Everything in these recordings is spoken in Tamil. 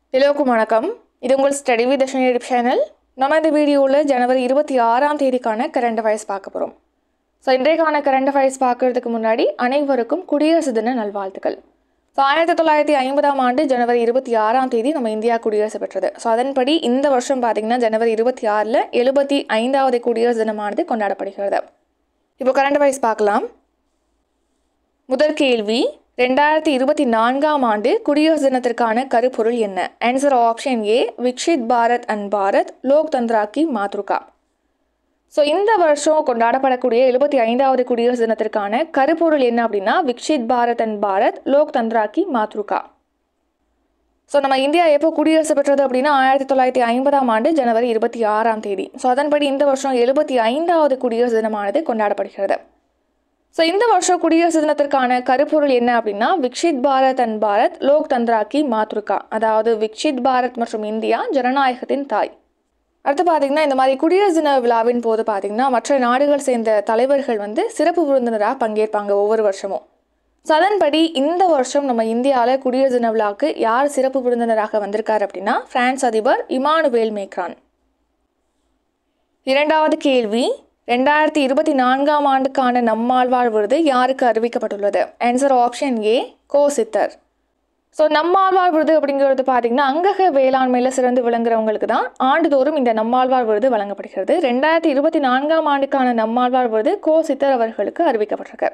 எல்லோருக்கும் வணக்கம். இது உங்கள் study with Dharshini YouTube channel. நம்ம இந்த வீடியோவில் ஜனவரி 26ஆம் தேதிக்கான கரண்ட் அஃபேர்ஸ் பார்க்க போகிறோம். ஸோ இன்றைக்கான கரண்ட் அஃபேர்ஸ் பார்க்கறதுக்கு முன்னாடி அனைவருக்கும் குடியரசு தின நல்வாழ்த்துக்கள். ஸோ 1950ஆம் ஆண்டு ஜனவரி 26ஆம் தேதி நம்ம இந்தியா குடியரசு பெற்றது. ஸோ அதன்படி இந்த வருஷம் பார்த்திங்கன்னா ஜனவரி 26ல் 75வது குடியரசு தினமானது கொண்டாடப்படுகிறது. இப்போ கரண்ட் அஃபேர்ஸ் பார்க்கலாம். முதல் கேள்வி, 2024ஆம் ஆண்டு குடியரசு தினத்திற்கான கருப்பொருள் என்ன? Answer option A, Viksit Bharat and Bharat Loktantra ki Matruka. So இந்த வருஷம் கொண்டாடப்படக்கூடிய 75வது குடியரசு தினத்திற்கான கருப்பொருள் என்ன அப்படின்னா விக்ஷித் பாரத் அண்ட் பாரத் லோக்தந்திரா கி மாத்ருகா. ஸோ நம்ம இந்தியா எப்போ குடியரசு பெற்றது அப்படின்னா 1950ஆம் ஆண்டு ஜனவரி 26ஆம் தேதி. ஸோ அதன்படி இந்த வருஷம் 75வது குடியரசு தினமானது கொண்டாடப்படுகிறது. ஸோ இந்த வருஷம் குடியரசு தினத்திற்கான கருப்பொருள் என்ன அப்படின்னா விக்ஷித் பாரத் அண்ட் பாரத் லோக்தந்திரா கி மாத்ருகா. அதாவது விக்ஷித் பாரத் மற்றும் இந்தியா ஜனநாயகத்தின் தாய். அடுத்து பார்த்தீங்கன்னா இந்த மாதிரி குடியரசு தின விழாவின் போது பார்த்தீங்கன்னா மற்ற நாடுகள் சேர்ந்த தலைவர்கள் சிறப்பு விருந்தினராக பங்கேற்பாங்க ஒவ்வொரு வருஷமும். ஸோ அதன்படி இந்த வருஷம் நம்ம இந்தியாவில் குடியரசு தின விழாவுக்கு யார் சிறப்பு விருந்தினராக வந்திருக்காரு அப்படின்னா பிரான்ஸ் அதிபர் இமானுவேல் மேக்ரான். இரண்டாவது கேள்வி, 2024ஆம் ஆண்டுக்கான நம்மாழ்வார் விருது யாருக்கு அறிவிக்கப்பட்டுள்ளது? ஆன்சர் ஆப்ஷன் ஏ, கோ சித்தர். ஸோ நம்மாழ்வார் விருது அப்படிங்கிறது பார்த்தீங்கன்னா அங்கக வேளாண்மையில் சிறந்து விளங்குறவங்களுக்கு தான் ஆண்டுதோறும் இந்த நம்மாழ்வார் விருது வழங்கப்படுகிறது. 2024ஆம் ஆண்டுக்கான நம்மாழ்வார் விருது கோ சித்தர் அவர்களுக்கு அறிவிக்கப்பட்டிருக்கு.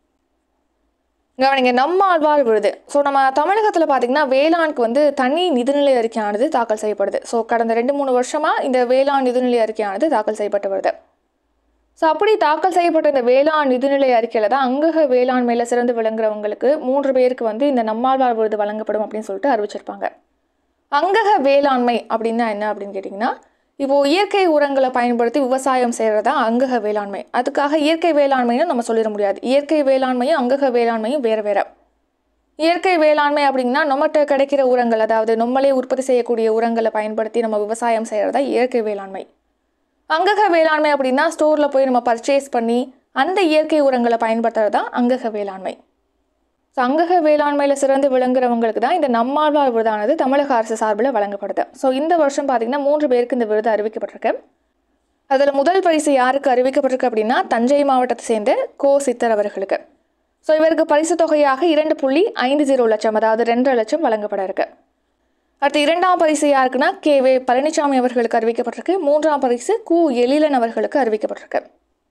கவனிங்க, நம்மாழ்வார் விருது. ஸோ நம்ம தமிழகத்தில் பார்த்தீங்கன்னா வேளாண்க்கு தனி நிதிநிலை அறிக்கையானது தாக்கல் செய்யப்படுது. ஸோ கடந்த 2-3 வருஷமாக இந்த வேளாண் நிதிநிலை அறிக்கையானது தாக்கல் செய்யப்பட்டு வருது. ஸோ அப்படி தாக்கல் செய்யப்பட்ட இந்த வேளாண் நிதிநிலை அறிக்கையில் தான் அங்கக வேளாண்மையில் சிறந்து விளங்குறவங்களுக்கு 3 பேருக்கு இந்த நம்மாழ்வார் விருது வழங்கப்படும் அப்படின்னு சொல்லிட்டு அறிவிச்சிருப்பாங்க. அங்கக வேளாண்மை அப்படின்னா என்ன அப்படின்னு கேட்டிங்கன்னா, இப்போது இயற்கை உரங்களை பயன்படுத்தி விவசாயம் செய்கிறதா அங்கக வேளாண்மை. அதுக்காக இயற்கை வேளாண்மைன்னு நம்ம சொல்லிட முடியாது. இயற்கை வேளாண்மையும் அங்கக வேளாண்மையும் வேறு வேறு. இயற்கை வேளாண்மை அப்படின்னா நம்மகிட்ட கிடைக்கிற உரங்கள், அதாவது நம்மளே உற்பத்தி செய்யக்கூடிய உரங்களை பயன்படுத்தி நம்ம விவசாயம் செய்கிறதா இயற்கை வேளாண்மை. அங்கக வேளாண்மை அப்படின்னா ஸ்டோரில் போய் நம்ம பர்ச்சேஸ் பண்ணி அந்த இயற்கை உரங்களை பயன்படுத்துறது தான் அங்கக வேளாண்மை. ஸோ அங்கக வேளாண்மையில் சிறந்து விளங்குறவங்களுக்கு தான் இந்த நம்மாழ்வார் விருதானது தமிழக அரசு சார்பில் வழங்கப்படுது. ஸோ இந்த வருஷம் பார்த்திங்கன்னா 3 பேருக்கு இந்த விருது அறிவிக்கப்பட்டிருக்கு. அதில் முதல் பரிசு யாருக்கு அறிவிக்கப்பட்டிருக்கு அப்படின்னா தஞ்சை மாவட்டத்தை சேர்ந்த கோ சித்தர் அவர்களுக்கு. ஸோ இவருக்கு பரிசு தொகையாக 2.50 லட்சம், அதாவது 2 லட்சம் வழங்கப்பட இருக்கு. அடுத்து இரண்டாம் பரிசு யாருக்குன்னா கே.வே. பழனிசாமி அவர்களுக்கு அறிவிக்கப்பட்டிருக்கு. 3ஆம் பரிசு கு. எழிலன் அவர்களுக்கு அறிவிக்கப்பட்டிருக்கு.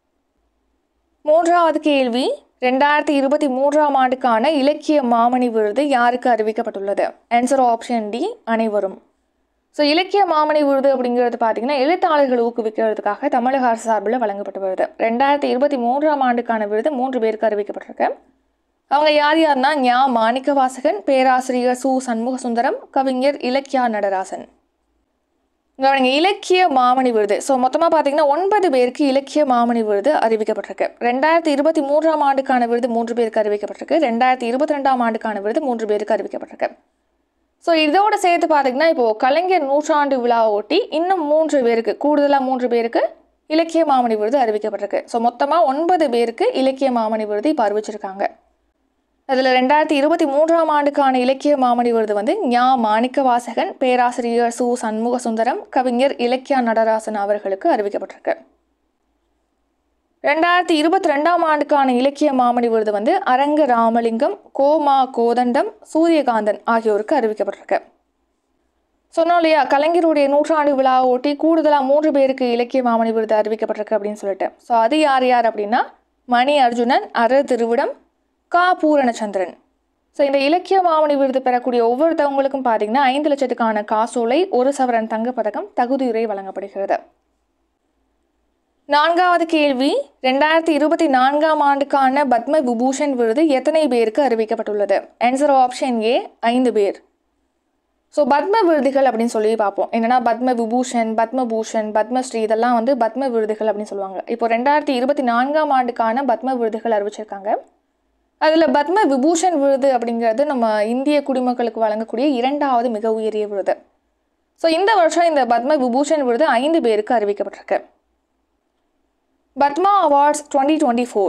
மூன்றாவது கேள்வி, 2023ஆம் ஆண்டுக்கான இலக்கிய மாமணி விருது யாருக்கு அறிவிக்கப்பட்டுள்ளது? ஆன்சர் ஆப்ஷன் டி, அனைவரும். ஸோ இலக்கிய மாமணி விருது அப்படிங்கிறது பார்த்தீங்கன்னா எழுத்தாளர்களை ஊக்குவிக்கிறதுக்காக தமிழக அரசு சார்பில் வழங்கப்பட்டு வருது. 2023ஆம் ஆண்டுக்கான விருது 3 பேருக்கு அறிவிக்கப்பட்டிருக்கு. அவங்க யார் யாருன்னா ஞா மாணிக்கவாசகன், பேராசிரியர் சு. சண்முக சுந்தரம், கவிஞர் இலக்கியா நடராசன். கவனிங்க, இலக்கிய மாமணி விருது. ஸோ மொத்தமாக பார்த்தீங்கன்னா 9 பேருக்கு இலக்கிய மாமணி விருது அறிவிக்கப்பட்டிருக்கு. 2023ஆம் ஆண்டுக்கான விருது 3 பேருக்கு அறிவிக்கப்பட்டிருக்கு. 2022ஆம் ஆண்டுக்கான விருது 3 பேருக்கு அறிவிக்கப்பட்டிருக்கு. ஸோ இதோட சேர்த்து பார்த்தீங்கன்னா இப்போது கலைஞர் நூற்றாண்டு விழாவை ஒட்டி இன்னும் 3 பேருக்கு, கூடுதலாக 3 பேருக்கு இலக்கிய மாமணி விருது அறிவிக்கப்பட்டிருக்கு. ஸோ மொத்தமாக 9 பேருக்கு இலக்கிய மாமணி விருது இப்போ அறிவிச்சிருக்காங்க. அதில் 2023ஆம் ஆண்டுக்கான இலக்கிய மாமணி விருது ஞா மாணிக்கவாசகன், பேராசிரியர் சு. சண்முக சுந்தரம், கவிஞர் இலக்கியா நடராசன் அவர்களுக்கு அறிவிக்கப்பட்டிருக்கு. 2022ஆம் ஆண்டுக்கான இலக்கிய மாமணி விருது அரங்க ராமலிங்கம், கோமா கோதண்டம், சூரியகாந்தன் ஆகியோருக்கு அறிவிக்கப்பட்டிருக்கு. சொன்னோம் இல்லையா, கலைஞருடைய நூற்றாண்டு விழாவை ஒட்டி கூடுதலாக 3 பேருக்கு இலக்கிய மாமணி விருது அறிவிக்கப்பட்டிருக்கு அப்படின்னு சொல்லிட்டு. ஸோ அது யார் யார் அப்படின்னா மணி அர்ஜுனன், அர திருவிடம், கா. பூரணச்சந்திரன். ஸோ இந்த இலக்கிய மாமணி விருது பெறக்கூடிய ஒவ்வொருத்தவங்களுக்கும் பார்த்தீங்கன்னா 5 லட்சத்துக்கான காசோலை, 1 சவரன் தங்கப்பதக்கம், தகுதியுரை வழங்கப்படுகிறது. நான்காவது கேள்வி, 2024ஆம் ஆண்டுக்கான பத்ம விபூஷன் விருது எத்தனை பேருக்கு அறிவிக்கப்பட்டுள்ளது? ஆன்சர் ஆப்ஷன் ஏ, 5 பேர். ஸோ பத்ம விருதுகள் அப்படின்னு சொல்லி பார்ப்போம். என்னன்னா பத்ம விபூஷன், பத்மபூஷன், பத்மஸ்ரீ இதெல்லாம் பத்ம விருதுகள் அப்படின்னு சொல்லுவாங்க. இப்போ 2024ஆம் ஆண்டுக்கான பத்ம விருதுகள் அறிவிச்சிருக்காங்க. அதில் பத்ம விபூஷன் விருது அப்படிங்கிறது நம்ம இந்திய குடிமக்களுக்கு வழங்கக்கூடிய 2வது மிக உயரிய விருது. ஸோ இந்த வருஷம் இந்த பத்ம விபூஷன் விருது 5 பேருக்கு அறிவிக்கப்பட்டிருக்கு. பத்மா அவார்ட்ஸ் 2024.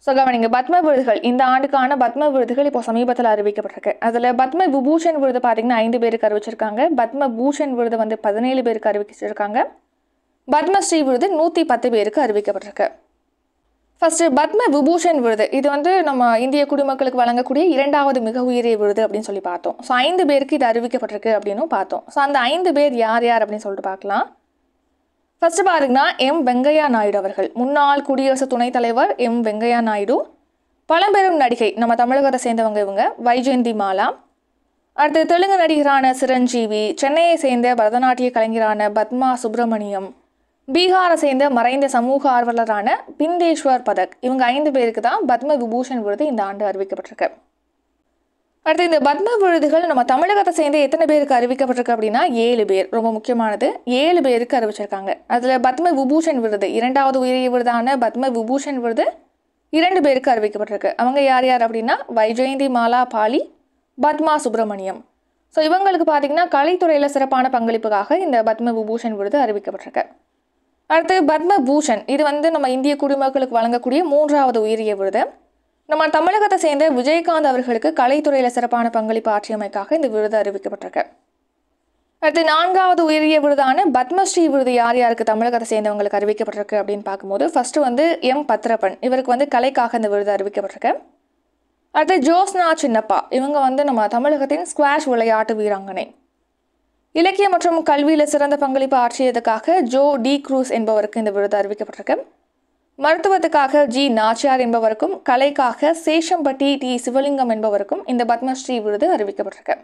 ஸோ கவனிங்க, பத்ம விருதுகள் இந்த ஆண்டுக்கான பத்ம விருதுகள் இப்போ சமீபத்தில் அறிவிக்கப்பட்டிருக்கு. அதில் பத்ம விபூஷன் விருது பார்த்தீங்கன்னா 5 பேருக்கு அறிவிச்சிருக்காங்க. பத்ம பூஷன் விருது வந்து 17 பேருக்கு அறிவிச்சிருக்காங்க. பத்மஸ்ரீ விருது 110 பேருக்கு அறிவிக்கப்பட்டிருக்கு. ஃபர்ஸ்ட் பத்ம விபூஷன் விருது, இது வந்து நம்ம இந்திய குடிமக்களுக்கு வழங்கக்கூடிய 2வது மிக உயரிய விருது அப்படின்னு சொல்லி பார்த்தோம். ஸோ 5 பேருக்கு இது அறிவிக்கப்பட்டிருக்கு அப்படின்னு பார்த்தோம். ஸோ அந்த 5 பேர் யார் யார் அப்படின்னு சொல்லிட்டு பார்க்கலாம். ஃபர்ஸ்ட் பாருங்கன்னா எம் வெங்கையா நாயுடு அவர்கள், முன்னாள் குடியரசு துணைத் தலைவர் எம் வெங்கையா நாயுடு. பழம்பெரும் நடிகை, நம்ம தமிழகத்தை சேர்ந்தவங்க இவங்க, வைஜெயந்தி மாலா. அடுத்து தெலுங்கு நடிகரான சிரஞ்சீவி, சென்னையை சேர்ந்த பரதநாட்டிய கலைஞரான பத்மா சுப்பிரமணியம், பீகாரை சேர்ந்த மறைந்த சமூக ஆர்வலரான பிந்தேஸ்வர் பதக். இவங்க 5 பேருக்கு தான் பத்ம விபூஷன் விருது இந்த ஆண்டு அறிவிக்கப்பட்டிருக்கு. அடுத்து இந்த பத்ம விருதுகள் நம்ம தமிழகத்தை சேர்ந்து எத்தனை பேருக்கு அறிவிக்கப்பட்டிருக்கு அப்படின்னா 7 பேர். ரொம்ப முக்கியமானது, 7 பேருக்கு அறிவிச்சிருக்காங்க. அதில் பத்ம விபூஷன் விருது 2வது உயரிய விருதான பத்ம விபூஷன் விருது 2 பேருக்கு அறிவிக்கப்பட்டிருக்கு. அவங்க யார் யார் அப்படின்னா வைஜெயந்தி மாலா பாலி, பத்மா சுப்பிரமணியம். ஸோ இவங்களுக்கு பார்த்தீங்கன்னா கலைத்துறையில் சிறப்பான பங்களிப்புக்காக இந்த பத்ம விபூஷன் விருது அறிவிக்கப்பட்டிருக்கு. அடுத்து பத்ம பூஷன், இது வந்து நம்ம இந்திய குடிமக்களுக்கு வழங்கக்கூடிய 3வது உயரிய விருது. நம்ம தமிழகத்தை சேர்ந்த விஜயகாந்த் அவர்களுக்கு கலைத்துறையில் சிறப்பான பங்களிப்பு ஆற்றியமைக்காக இந்த விருது அறிவிக்கப்பட்டிருக்கு. அடுத்து 4வது உயரிய விருதான பத்மஸ்ரீ விருது யார் யாருக்கு தமிழகத்தை சேர்ந்தவங்களுக்கு அறிவிக்கப்பட்டிருக்கு அப்படின்னு பார்க்கும்போது ஃபர்ஸ்ட் வந்து எம் பத்ரப்பன், இவருக்கு வந்து கலைக்காக இந்த விருது அறிவிக்கப்பட்டிருக்கு. அடுத்து ஜோஸ்னா சின்னப்பா, இவங்க வந்து நம்ம தமிழகத்தின் ஸ்குவாஷ் விளையாட்டு வீராங்கனை. இலக்கியம் மற்றும் கல்வியில் சிறந்த பங்களிப்பு ஆற்றியதுக்காக ஜோ டி க்ரூஸ் என்பவருக்கு இந்த விருது அறிவிக்கப்பட்டிருக்கு. மருத்துவத்துக்காக ஜி நாச்சியார் என்பவருக்கும், கலைக்காக சேஷம்பட்டி டி சிவலிங்கம் என்பவருக்கும் இந்த பத்மஸ்ரீ விருது அறிவிக்கப்பட்டிருக்கு.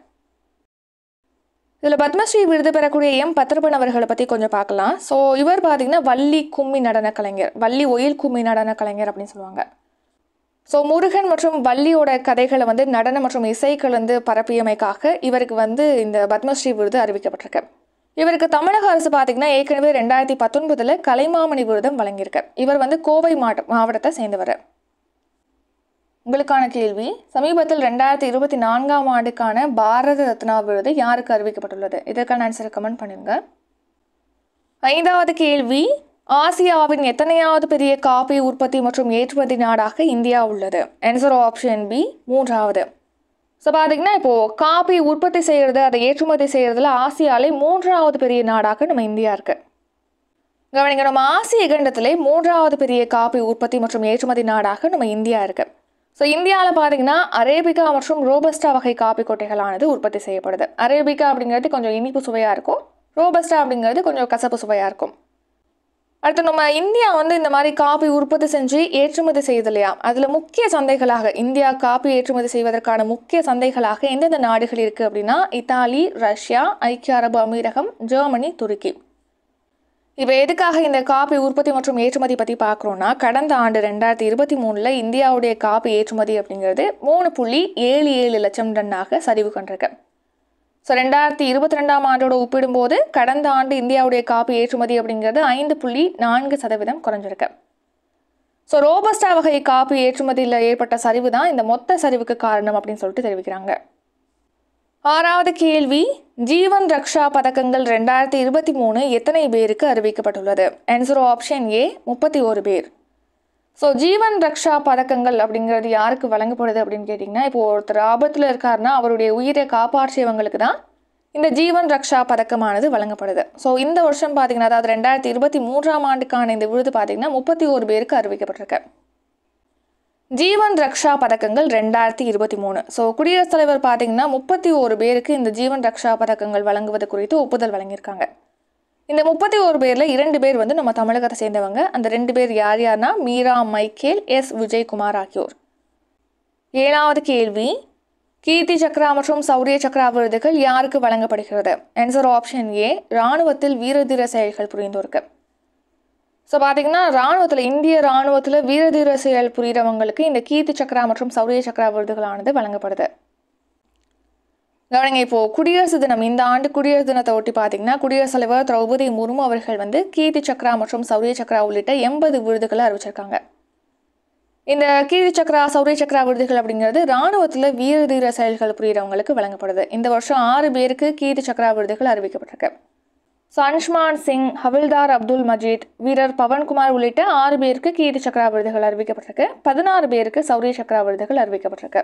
இதில் பத்மஸ்ரீ விருது பெறக்கூடிய எம் பத்ரப்பன் அவர்களை பற்றி கொஞ்சம் பார்க்கலாம். ஸோ இவர் பார்த்தீங்கன்னா வள்ளி கும்மி நடன கலைஞர், வள்ளி ஒயில் கும்மி நடன கலைஞர் அப்படின்னு சொல்லுவாங்க. ஸோ முருகன் மற்றும் வள்ளியோட கதைகளை வந்து நடனம் மற்றும் இசை கலந்து பரப்பியமைக்காக இவருக்கு வந்து இந்த பத்மஸ்ரீ விருது அறிவிக்கப்பட்டிருக்கு. இவருக்கு தமிழக அரசு பார்த்தீங்கன்னா ஏற்கனவே 2019 கலைமாமணி விருதம் வழங்கியிருக்கு. இவர் வந்து கோவை மாவட்டத்தை சேர்ந்தவர். உங்களுக்கான கேள்வி, சமீபத்தில் 2024ஆம் ஆண்டுக்கான பாரத ரத்னா விருது யாருக்கு அறிவிக்கப்பட்டுள்ளது? இதற்கான ஆன்சரை கமெண்ட் பண்ணுங்க. 5வது கேள்வி, ஆசியாவின் எத்தனையாவது பெரிய காபி உற்பத்தி மற்றும் ஏற்றுமதி நாடாக இந்தியா உள்ளது? ஆன்சர் ஆப்ஷன் பி 3வது. ஸோ பார்த்தீங்கன்னா இப்போது காபி உற்பத்தி செய்கிறது, அதை ஏற்றுமதி செய்கிறதுல ஆசியாவிலே 3வது பெரிய நாடாக நம்ம இந்தியா இருக்குது. கவனிங்க, நம்ம ஆசிய கண்டத்திலே 3வது பெரிய காபி உற்பத்தி மற்றும் ஏற்றுமதி நாடாக நம்ம இந்தியா இருக்குது. ஸோ இந்தியாவில் பார்த்தீங்கன்னா அரேபிகா மற்றும் ரோபஸ்டா வகை காபி கொட்டைகளானது உற்பத்தி செய்யப்படுது. அரேபிகா அப்படிங்கிறது கொஞ்சம் இனிப்பு சுவையாக இருக்கும், ரோபஸ்டா அப்படிங்கிறது கொஞ்சம் கசப்பு சுவையாக இருக்கும். அடுத்து நம்ம இந்தியா வந்து இந்த மாதிரி காபி உற்பத்தி செஞ்சு ஏற்றுமதி செய்யுது இல்லையா, அதில் முக்கிய சந்தைகளாக இந்தியா காபி ஏற்றுமதி செய்வதற்கான முக்கிய சந்தைகளாக எந்தெந்த நாடுகள் இருக்குது அப்படின்னா இத்தாலி, ரஷ்யா, ஐக்கிய அரபு அமீரகம், ஜெர்மனி, துருக்கி. இப்போ எதுக்காக இந்த காபி உற்பத்தி மற்றும் ஏற்றுமதி பற்றி பார்க்குறோன்னா, கடந்த ஆண்டு 2023 இந்தியாவுடைய காபி ஏற்றுமதி அப்படிங்கிறது 3.77 லட்சம் டன்னாக சரிவு கண்டிருக்கு. ஸோ 2022ஆம் ஆண்டோட ஒப்பிடும்போது கடந்த ஆண்டு இந்தியாவுடைய காபி ஏற்றுமதி அப்படிங்கிறது 5.4% குறைஞ்சிருக்கு. ஸோ ரோபஸ்டா வகை காபி ஏற்றுமதியில் ஏற்பட்ட சரிவு தான் இந்த மொத்த சரிவுக்கு காரணம் அப்படின்னு சொல்லிட்டு தெரிவிக்கிறாங்க. 6வது கேள்வி, ஜீவன் ரக்ஷா பதக்கங்கள் 2023 எத்தனை பேருக்கு அறிவிக்கப்பட்டுள்ளது? ஆன்சர் ஆப்ஷன் ஏ 31 பேர். ஸோ ஜீவன் ரக்ஷா பதக்கங்கள் அப்படிங்கிறது யாருக்கு வழங்கப்படுது அப்படின்னு கேட்டிங்கன்னா, இப்போ ஒருத்தர் ஆபத்தில் இருக்காருன்னா அவருடைய உயிரை காப்பாற்றியவங்களுக்கு தான் இந்த ஜீவன் ரக்ஷா பதக்கமானது வழங்கப்படுது. ஸோ இந்த வருஷம் பார்த்தீங்கன்னா, அதாவது 2023ஆம் ஆண்டுக்கான இந்த விருது பார்த்தீங்கன்னா 31 பேருக்கு அறிவிக்கப்பட்டிருக்கு. ஜீவன் ரக்ஷா பதக்கங்கள் 2023. ஸோ குடியரசுத் தலைவர் பார்த்தீங்கன்னா 31 பேருக்கு இந்த ஜீவன் ரக்ஷா பதக்கங்கள் வழங்குவது குறித்து ஒப்புதல் வழங்கியிருக்காங்க. இந்த 31 பேரில் 2 பேர் வந்து நம்ம தமிழகத்தை சேர்ந்தவங்க. அந்த 2 பேர் யார் யார்னா மீரா மைக்கேல், எஸ் விஜயகுமார் ஆகியோர். 7வது கேள்வி, கீர்த்தி சக்ரா மற்றும் சௌரிய சக்ரா விருதுகள் யாருக்கு வழங்கப்படுகிறது? ஆன்சர் ஆப்ஷன் ஏ இராணுவத்தில் வீரதீர செயல்கள் புரிந்தோருக்கு. ஸோ பார்த்தீங்கன்னா இராணுவத்தில், இந்திய இராணுவத்தில் வீரதீர செயல் புரிகிறவங்களுக்கு இந்த கீர்த்தி சக்ரா மற்றும் சௌரிய சக்ரா விருதுகளானது வழங்கப்படுது. கவனிங்க, இப்போது குடியரசு தினம், இந்த ஆண்டு குடியரசு தினத்தை ஒட்டி பார்த்தீங்கன்னா குடியரசுத் தலைவர் திரௌபதி முர்மு அவர்கள் வந்து கீர்த்தி சக்ரா மற்றும் சௌரிய சக்ரா உள்ளிட்ட 80 விருதுகளை அறிவிச்சிருக்காங்க. இந்த கீர்த்தி சக்ரா, சௌரிய சக்ரா விருதுகள் அப்படிங்கிறது இராணுவத்தில் வீரதீர செயல்கள் புரிகிறவங்களுக்கு வழங்கப்படுது. இந்த வருஷம் 6 பேருக்கு கீர்த்தி சக்ரா விருதுகள் அறிவிக்கப்பட்டிருக்கு. ஸோ அன்ஷ்மான் சிங், ஹவில்தார் அப்துல் மஜீத், வீரர் பவன்குமார் உள்ளிட்ட 6 பேருக்கு கீர்த்தி சக்ரா விருதுகள் அறிவிக்கப்பட்டிருக்கு. 16 பேருக்கு சௌரிய சக்ரா விருதுகள் அறிவிக்கப்பட்டிருக்கு.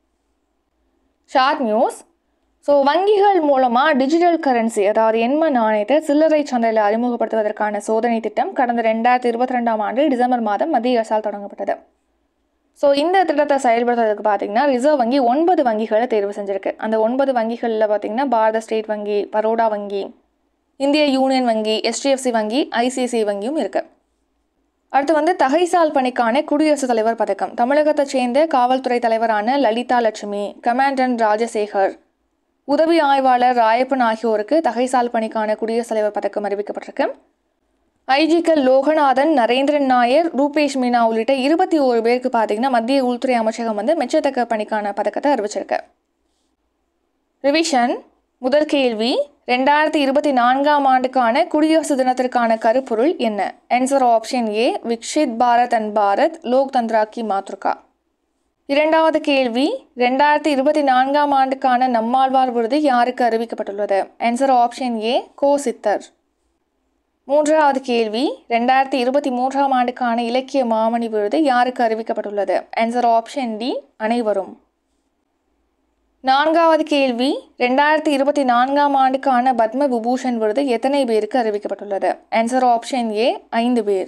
Short news. ஸோ வங்கிகள் மூலமாக டிஜிட்டல் கரன்சி, அதாவது எண்ம நாணயத்தை சில்லறை சந்தையில் அறிமுகப்படுத்துவதற்கான சோதனை திட்டம் கடந்த 2022ஆம் ஆண்டு டிசம்பர் மாதம் மத்திய அரசால் தொடங்கப்பட்டது. ஸோ இந்த திட்டத்தை செயல்படுத்துறதுக்கு பார்த்தீங்கன்னா ரிசர்வ் வங்கி 9 வங்கிகளை தேர்வு செஞ்சுருக்கு. அந்த 9 வங்கிகளில் பார்த்தீங்கன்னா பாரத ஸ்டேட் வங்கி, பரோடா வங்கி, இந்திய யூனியன் வங்கி, HDFC வங்கி, ICICI வங்கியும் இருக்குது. அடுத்து தகைசால் பணிக்கான குடியரசுத் தலைவர் பதக்கம் தமிழகத்தைச் சேர்ந்த காவல்துறை தலைவரான லலிதா லட்சுமி, கமாண்டன்ட் ராஜசேகர், உதவி ஆய்வாளர் ராயப்பன் ஆகியோருக்கு தகைசால் பணிக்கான குடியரசுத் தலைவர் பதக்கம் அறிவிக்கப்பட்டிருக்கு. ஐஜிக்கள் லோகநாதன், நரேந்திரன் நாயர், ரூபேஷ் மீனா உள்ளிட்ட 21 பேருக்கு பார்த்தீங்கன்னா மத்திய உள்துறை அமைச்சகம் மெச்சத்தக்க பணிக்கான பதக்கத்தை அறிவிச்சிருக்கு. ரிவிஷன். முதல் கேள்வி, 2024ஆம் ஆண்டுக்கான குடியரசு தினத்திற்கான கருப்பொருள் என்ன? Answer option A, Viksit Bharat and Bharat Loktantra ki Matruka. இரண்டாவது கேள்வி, 2024ஆம் ஆண்டுக்கான நம்மாழ்வார் விருது யாருக்கு அறிவிக்கப்பட்டுள்ளது? ஆன்சர் ஆப்ஷன் ஏ, கோ சித்தர். மூன்றாவது கேள்வி, 2023ஆம் ஆண்டுக்கான இலக்கிய மாமணி விருது யாருக்கு அறிவிக்கப்பட்டுள்ளது? ஆன்சர் ஆப்ஷன் டி, அனைவரும். நான்காவது கேள்வி, 2024ஆம் ஆண்டுக்கான பத்ம விபூஷன் விருது எத்தனை பேருக்கு அறிவிக்கப்பட்டுள்ளது? ஆன்சர் ஆப்ஷன் ஏ, 5 பேர்.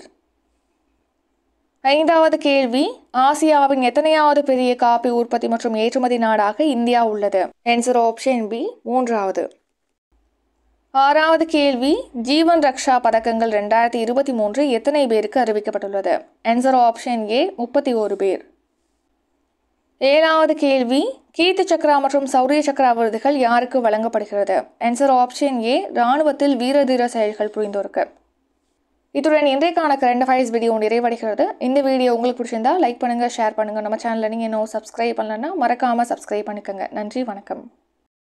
ஐந்தாவது கேள்வி, ஆசியாவின் எத்தனையாவது பெரிய காபி உற்பத்தி மற்றும் ஏற்றுமதி நாடாக இந்தியா உள்ளது? ஆன்சர் ஆப்ஷன் பி, 3வது. ஆறாவது கேள்வி, ஜீவன் ரக்ஷா பதக்கங்கள் 2023 எத்தனை பேருக்கு அறிவிக்கப்பட்டுள்ளது? ஆன்சர் ஆப்ஷன் ஏ, 31 பேர். ஏழாவது கேள்வி, கீர்த்தி சக்ரா மற்றும் சௌரிய சக்ரா விருதுகள் யாருக்கு வழங்கப்படுகிறது? ஆன்சர் ஆப்ஷன் ஏ, இராணுவத்தில் வீரதீர செயல்கள் புரிந்தோருக்கு. இத்துடன் இன்றைக்கான கரண்ட் அஃபேர்ஸ் வீடியோ நிறைவடைகிறது. இந்த வீடியோ உங்களுக்கு பிடிச்சிருந்தா லைக் பண்ணுங்கள், ஷேர் பண்ணுங்கள். நம்ம சேனலில் நீங்கள் இன்னும் சப்ஸ்கிரைப் பண்ணலன்னா மறக்காமல் சப்ஸ்கிரைப் பண்ணிக்கோங்க. நன்றி, வணக்கம்.